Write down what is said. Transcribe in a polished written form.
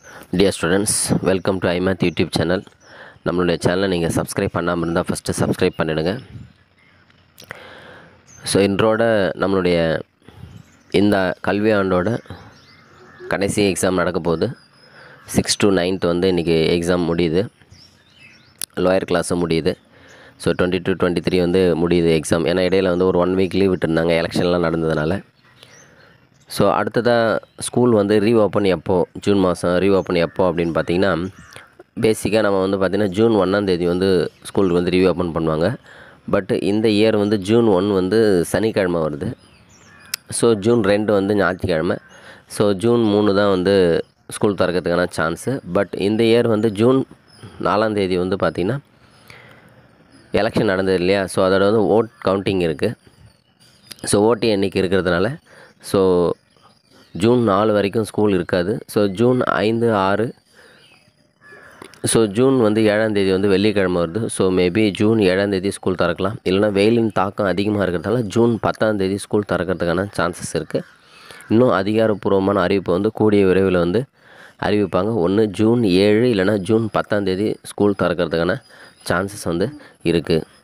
Dear students, welcome to iMath YouTube channel. நம்மளுடைய சேனலை நீங்கள் சப்ஸ்கிரைப் பண்ணாமல் இருந்தால் ஃபஸ்ட்டு சப்ஸ்கிரைப் பண்ணிடுங்க. ஸோ இன்றோட நம்மளுடைய இந்த கல்வி ஆண்டோட கடைசி எக்ஸாம் நடக்க போகுது. 6 to 9th வந்து இன்றைக்கி எக்ஸாம் முடியுது, லோயர் கிளாஸும் முடியுது. ஸோ 22, 23 வந்து முடியுது எக்ஸாம். ஏன்னா இடையில் வந்து ஒரு 1 week லீவ் விட்டுருந்தாங்க, எலெக்ஷன்லாம் நடந்ததுனால. ஸோ அடுத்ததாக ஸ்கூல் வந்து ரீஓப்பன் எப்போது, ஜூன் மாதம் ரீஓப்பன் எப்போ அப்படின்னு பார்த்திங்கன்னா, பேசிக்காக நம்ம வந்து பார்த்திங்கன்னா ஜூன் 1 வந்து ஸ்கூலுக்கு வந்து ரீஓப்பன் பண்ணுவாங்க. பட் இந்த இயர் வந்து ஜூன் 1 வந்து சனிக்கிழமை வருது. ஸோ ஜூன் 2 வந்து ஞாயிற்றுக்கிழமை. ஸோ ஜூன் 3 தான் வந்து ஸ்கூல் திறக்கிறதுக்கான சான்ஸு. பட் இந்த இயர் வந்து ஜூன் 4 வந்து பார்த்திங்கன்னா எலெக்ஷன் நடந்தது இல்லையா. ஸோ அதோட வந்து ஓட் கவுண்டிங் இருக்குது. ஸோ ஓட்டு எண்ணிக்கை இருக்கிறதுனால ஸோ ஜூன் 4 வரைக்கும் ஸ்கூல் இருக்காது. ஸோ ஜூன் 5, 6 ஸோ ஜூன் வந்து 7 வந்து வெள்ளிக்கிழமை வருது. ஸோ மேபி ஜூன் 7 ஸ்கூல் திறக்கலாம். இல்லைனா வெயிலின் தாக்கம் அதிகமாக இருக்கிறதால ஜூன் 10 ஸ்கூல் திறக்கிறதுக்கான சான்சஸ் இருக்குது. இன்னும் அதிகாரப்பூர்வமான அறிவிப்பு வந்து கூடிய விரைவில் வந்து அறிவிப்பாங்க. ஒன்று ஜூன் 7 இல்லைனா ஜூன் 10 ஸ்கூல் திறக்கிறதுக்கான சான்சஸ் வந்து இருக்குது.